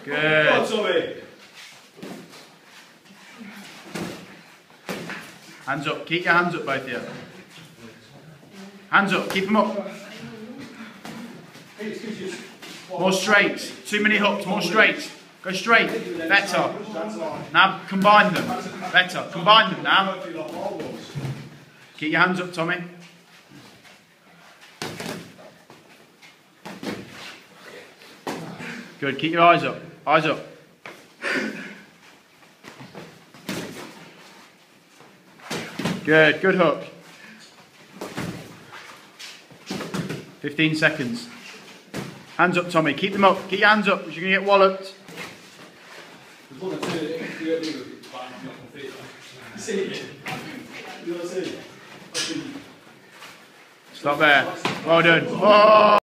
Good. Go on, Tommy. Hands up. Keep your hands up, both of you. Hands up. Keep them up. More straight. Too many hooks. More straight. Go straight. Better. Now combine them. Better. Combine them now. Keep your hands up, Tommy. Good. Keep your eyes up. Eyes up. Good. Good hook. 15 seconds. Hands up, Tommy. Keep them up. Keep your hands up because you're going to get walloped. Stop there. Well done. Oh!